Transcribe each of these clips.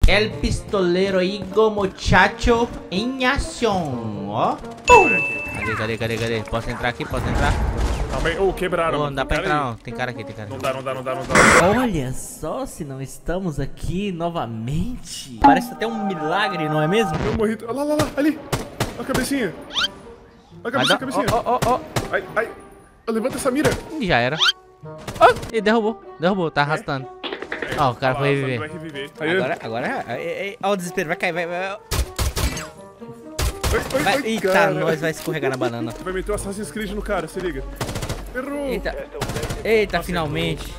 El pistoleiro Igor Muchacho em ação, ó. Cadê? Posso entrar aqui? Posso entrar? Calma aí. Quebraram. Não dá pra entrar não. Tem cara aqui, tem cara. Não dá. Olha só se não estamos aqui novamente. Parece até um milagre, não é mesmo? Eu morri. Olha lá, ali. Olha a cabecinha. Olha a cabecinha. Ó. Ai. Levanta essa mira. E já era. Oh, ele derrubou, tá arrastando. Ó, o cara foi reviver. Agora. Ó, o desespero, vai cair, vai. Eita, nós vai escorregar na banana. Vai meter o Assassin's Creed no cara, se liga. Errou. Eita, finalmente.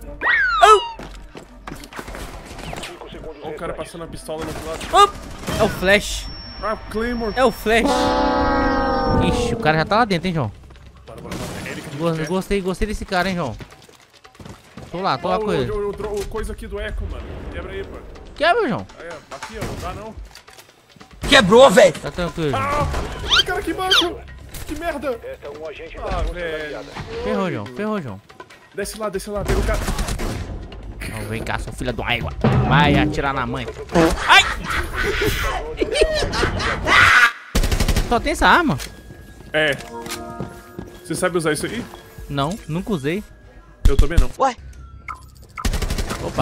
Olha o cara passando a pistola no outro lado. É o Flash. Ah, Claymore. É o Flash. Ixi, o cara já tá lá dentro, hein, João. Bora. Gostei desse cara, hein, João. Tô lá com ele. O coisa aqui do Echo, mano. Quebra aí, pô. Quebra, João. Aí, ó. Aqui, ó. Não dá, não. Quebrou, velho. Tá tranquilo. O cara aqui embaixo. Que merda. Velho. Ferrou, João. Desce lá. Pega o cara. Não, vem cá, sua filha do égua. Vai atirar na mãe. Ai! Só tem essa arma? É. Você sabe usar isso aí? Não, nunca usei. Eu também não. Ué? Opa.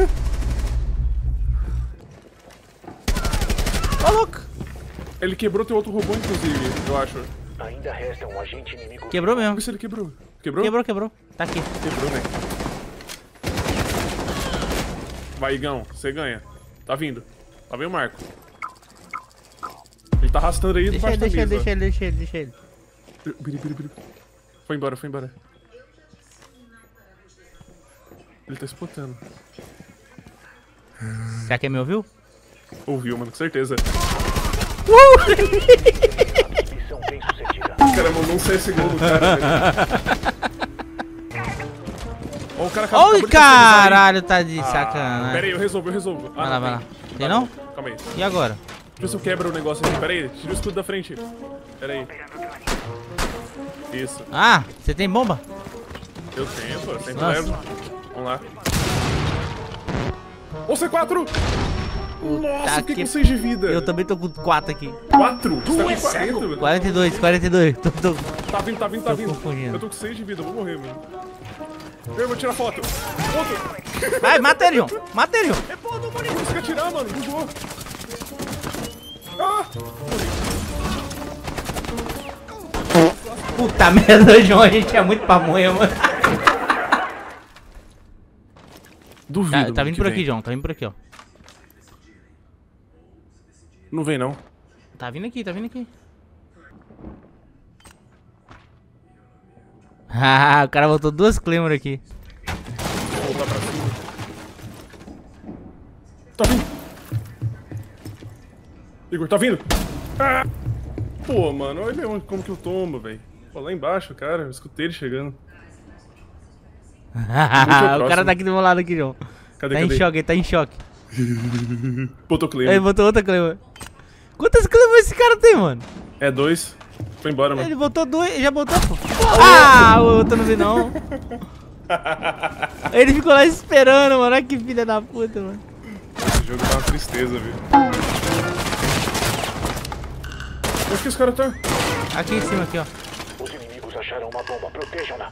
Ô, louco. Ele quebrou teu outro robô, inclusive, eu acho. Ainda resta um agente inimigo. Quebrou mesmo. Vamos ver se ele quebrou. Quebrou? Tá aqui. Quebrou, né? Vai, Igão. Você ganha. Tá vindo. Lá vem o Marco. Ele tá arrastando aí debaixo da mesa. Deixa ele. Biri. Foi embora. Ele tá spotando. Será que me ouviu? Ouviu, mano, com certeza. Missão bem sucedida. O cara mandou um CSGO no cara. Ó, o cara acabou Oi, de caralho, tá de sacanagem. Pera aí, eu resolvo. Vai lá. Tem não? Calma aí. E agora? Deixa eu ver se eu quebro o negócio aqui. Pera aí, tira o escudo da frente. Pera aí. Isso. Ah, você tem bomba? Eu tenho, pô. Sempre Nossa. levo. Vamos lá. Ô, C4! Nossa, fiquei com 6 de vida. Eu também tô com 4 aqui. 4? Você tá com 40, velho? 42. Tá vindo. confundindo. Eu tô com 6 de vida, eu vou morrer, mano. Eu vou tirar foto. Outro. Vai, mata ele, João. É, pô, não consigo atirar, mano. Bugou. Ah! Puta merda, João. A gente é muito pamonha, mano. Duvido. Tá vindo por aqui, João. Tá vindo por aqui, ó. Não vem, não. Tá vindo aqui. Ah, o cara botou 2 Claymore aqui. Vou voltar pra cima. Tá vindo. Igor, tá vindo. Ah! Pô, mano, olha como que eu tombo, velho. Pô, lá embaixo, cara, eu escutei ele chegando. O cara tá aqui do meu lado aqui, João. Cadê? Ele tá em choque. Botou Ele Claymore. botou outra Claymore. Quantas Claymore esse cara tem, mano? É 2. Foi embora, mano. Ele botou 2, já botou, pô. Ah, o outro não vi não. Ele ficou lá esperando, mano. Olha que filha da puta, mano. Esse jogo tá uma tristeza, viu. Onde que esse cara tá? Aqui em cima, aqui, ó. Os inimigos acharam uma bomba. Protejam-na.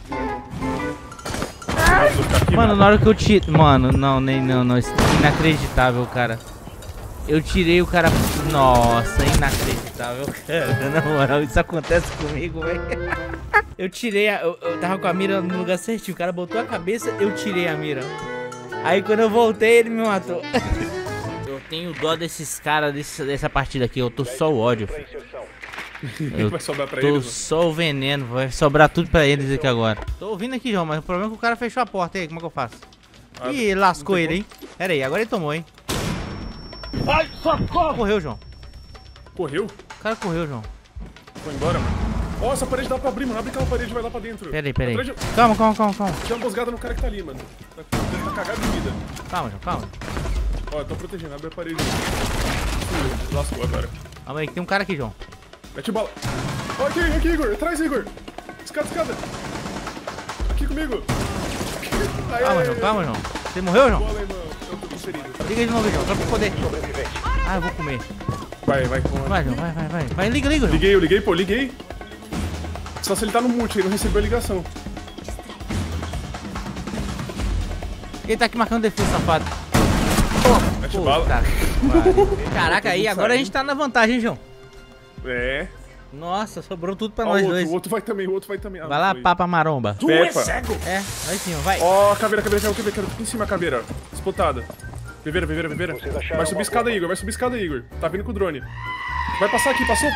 Mano, na hora que eu tiro... Mano, não, isso é inacreditável, cara. Eu tirei o cara... Nossa, inacreditável, cara. Na moral, isso acontece comigo, velho. Eu tirei a... Eu tava com a mira no lugar certinho. O cara botou a cabeça, eu tirei a mira. Aí quando eu voltei, ele me matou. Eu tenho dó desses caras dessa partida aqui. Eu tô só o ódio, filho. Eu Vai sobrar pra tô eles, só o veneno, vai sobrar tudo pra eles aqui agora. Tô ouvindo aqui, João, mas o problema é que o cara fechou a porta. E aí, como é que eu faço? Ih, lascou ele, hein? Pera aí, agora ele tomou, hein? Ai, socorro! Correu, João. Correu? O cara correu, João. Foi embora, mano. Ó, essa parede dá pra abrir, mano. Abre aquela parede e vai lá pra dentro. Pera aí. Atrás de- Calma. Tinha uma emboscada no cara que tá ali, mano. Tá cagado de vida. Calma, João, calma. Ó, eu tô protegendo. Abre a parede. Lascou agora. Calma aí, que tem um cara aqui, João. Mete bala. Ó, aqui, Igor. Atrás, Igor. Escada. Aqui comigo. Aí, Calma, João. Você morreu, João? Bola aí, mano. Eu tô com 6 ferido. Liga de novo, João, só pra poder. Sobrevivente. Ah, eu vou comer. Vai. Vai, João, vai. Vai, liga, João. Liguei. Só se ele tá no mute, ele não recebeu a ligação. Ele tá aqui marcando defesa, safado. Mete Pô, bala. tá. Caraca, aí agora a gente tá na vantagem, hein, João. É. Nossa, sobrou tudo pra Ó, nós o dois. outro vai também. Ah, Vai lá, foi. papa maromba. Peppa. É, vai sim, vai. Ó, caveira. Em cima a caveira. Espotada. Viveira. Vocês acharam Vai subir uma escada, Igor. Tá vindo com o drone. Vai passar aqui, passou.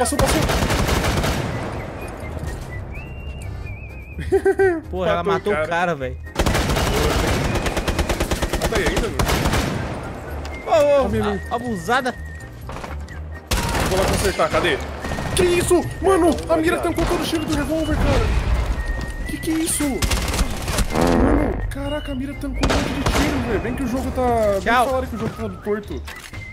Porra, ela matou o matou o cara, velho. Tá aí ainda, meu? Abusada. Vou lá consertar, cadê? Que isso? Mano, a mira tancou todo o tiro do revólver, cara. Que é isso? Mano, caraca, a mira tancou um monte de tiro, velho. Bem que o jogo tá... Tchau. Falaram que o jogo tá torto.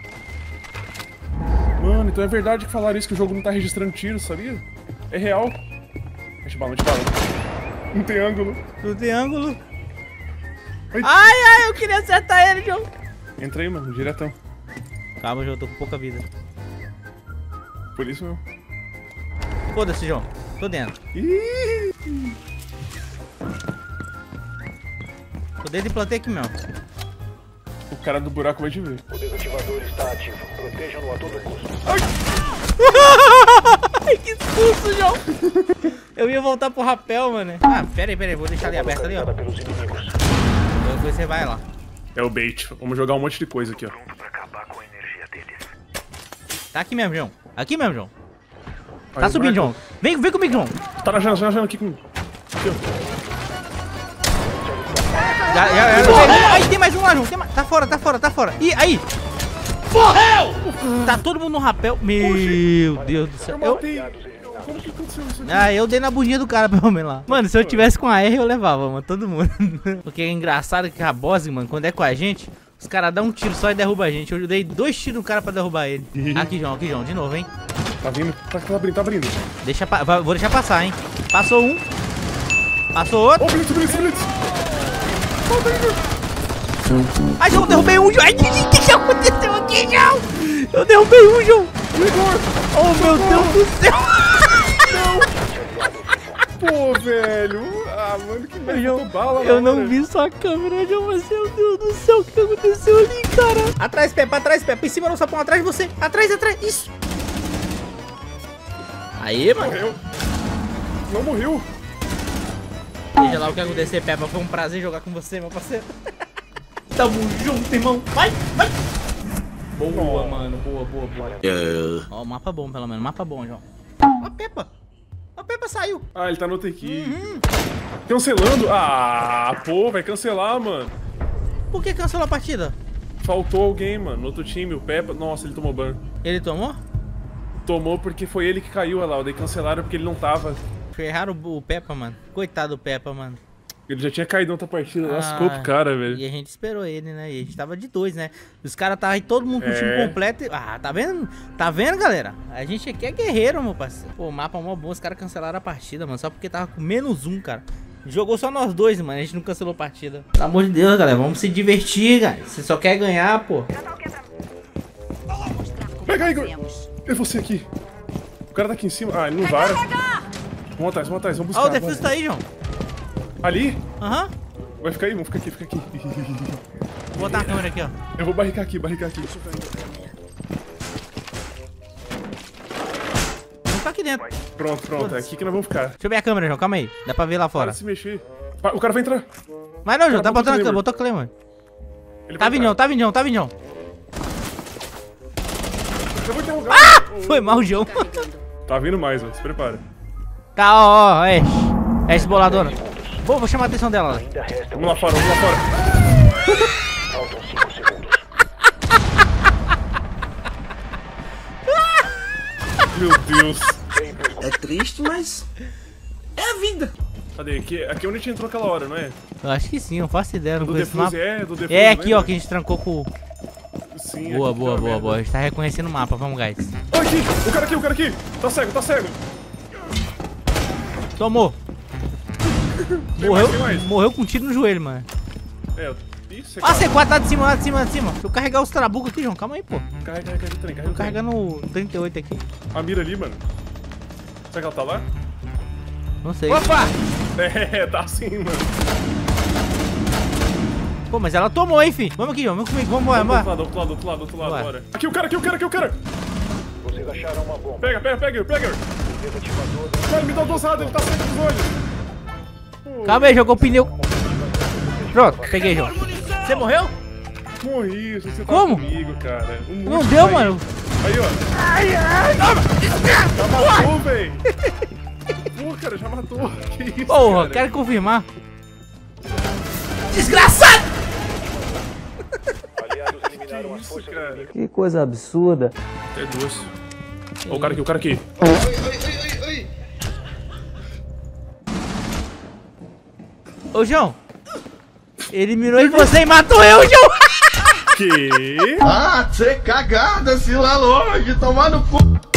Mano, então é verdade que falaram isso, que o jogo não tá registrando tiro, sabia? É real. Mete bala. Não tem ângulo. No triângulo. Ai. Ai, eu queria acertar ele, João. Entra aí, mano, diretão. Calma, João, eu tô com pouca vida. Por isso mesmo. Foda-se, João. Tô dentro. Ih! Tô dentro e plantei aqui mesmo. O cara do buraco vai te ver. O desativador está ativo. Protejam-no a todo custo. Ai, que susto, João. Eu ia voltar pro rapel, mano. Ah, pera aí. Vou deixar ali aberto ali, ó. Localizada pelos inimigos. Depois você vai lá. É o bait. Vamos jogar um monte de coisa aqui, ó. Pronto para acabar com a energia deles. Tá aqui mesmo, João. Aqui mesmo, João. Aí, Tá subindo, Marco. João. Vem comigo, João. Tá na janela aqui comigo. Aqui, ó. Já. Aí, tem mais um lá, João. Tá fora. Ih, aí. Morreu! Tá todo mundo no rapel. Meu Deus do céu. Eu matei. Como que aconteceu isso aqui? Ah, eu dei na bundinha do cara, pelo menos lá. Mano, se eu tivesse com a R, eu levava, mano. Todo mundo. Porque é engraçado que a boss, mano, quando é com a gente, os caras dão um tiro só e derrubam a gente. Eu dei 2 tiros no cara pra derrubar ele. Aqui, João, de novo, hein. Tá vindo? Tá abrindo. Vou deixar passar, hein. Passou um. Passou outro. Ô, Blitz. Ai, João, derrubei um, João. Ai, o que aconteceu aqui, João? Eu derrubei um, João. Oh, meu Deus do céu. Pô, velho. Ah, mano, que merda. Bala, Eu não vi sua câmera, João, mas meu Deus do céu, o que aconteceu ali, cara? Atrás, Peppa. Em cima do sapão, atrás de você. Atrás. Isso. Aí, mano. Morreu. Não morreu. Veja lá o que aconteceu, Peppa. Foi um prazer jogar com você, meu parceiro. Tamo junto, irmão. Vai. Boa, mano. Boa. Ó, mapa bom, pelo menos. Mapa bom, João. Ó, a Peppa saiu. Ah, ele tá no outra equipe. Cancelando? Ah, pô, vai cancelar, mano. Por que cancelou a partida? Faltou alguém, mano, no outro time, o Peppa. Nossa, ele tomou ban. Ele tomou? Tomou porque foi ele que caiu, olha lá. Daí cancelaram porque ele não tava. Ferraram o Peppa, mano. Coitado do Peppa, mano. Ele já tinha caído na outra partida, lascou pro cara, velho. E a gente esperou ele, né? E a gente tava de 2, né? Os caras estavam aí todo mundo com o time completo. Ah, tá vendo? Tá vendo, galera? A gente aqui é guerreiro, meu parceiro. Pô, o mapa é mó bom. Os caras cancelaram a partida, mano. Só porque tava com -1, cara. Jogou só nós dois, mano. A gente não cancelou a partida. Pelo amor de Deus, galera. Vamos se divertir, cara. Você só quer ganhar, pô. Pega, Igor! É você aqui. O cara tá aqui em cima. Ah, ele não vara. Vamos atrás, vamos buscar. Ó, o defuse tá aí, João. Ali? Aham. Vai ficar aí, vamos ficar aqui. Vou botar a câmera aqui, ó. Eu vou barricar aqui. Vamos ficar aqui dentro. Pronto, é aqui que nós vamos ficar. Deixa eu ver a câmera, João. Calma aí. Dá pra ver lá fora. Para de se mexer. O cara vai entrar. Mas não, João. Tá botou botando a Claymore. câmera. Botou a Claymore. Ele Tá vai vindo, entrar. tá vindo. Eu vou interrogar. Foi mal, João. Tá vindo mais, ó. Se prepara. Tá, ó, Ash boladora. Vou chamar a atenção dela. Ainda resta Vamos lá fora. Faltam 5 segundos. Meu Deus. É triste, mas é a vida. Cadê? Aqui é onde a gente entrou aquela hora, não é? Eu acho que sim, eu faço ideia. Não Do conheço o Defuse mapa. do Defuse. É aqui, ó, lembra? que a gente trancou com... Sim, Boa, aqui que tá a merda. A gente tá reconhecendo o mapa, vamos, guys. Aqui, o cara aqui. Tá cego. Tomou. Tem mais. Morreu com um tiro no joelho, mano. É, ih, aqui. Ó, C4 lá de cima, lá de cima, lá de cima. Deixa eu carregar os trabucos aqui, João. Calma aí, pô. Carrega, trem, Tô carregando o 38 aqui. A mira ali, mano. Será que ela tá lá? Não sei. Opa! É, tá assim, mano. Pô, mas ela tomou, hein, fi. Vamos aqui, João. Vamos comigo. Vamos embora, Do bora. outro lado, Bora. bora. Aqui o cara. Vocês acharam uma bomba. Pega. Desativador. Mano, me dá dosado, ele tá sempre nos olhos. Calma aí, jogou o pneu. Pronto, peguei, João. Você morreu? Morri, você tá Como? comigo, cara. Não deu, aí. mano. Aí, ó. Já matou, véi. Pô, cara, já matou. Que isso, Porra, cara? quero confirmar. Desgraçado! Aliados eliminaram as isso, forças cara? inimigas. Que coisa absurda. É duas. Ó, o cara aqui. Ô, João. Ele mirou em você e matou eu, João. Que? Ah, você cagada, se lá longe, tomar no cu.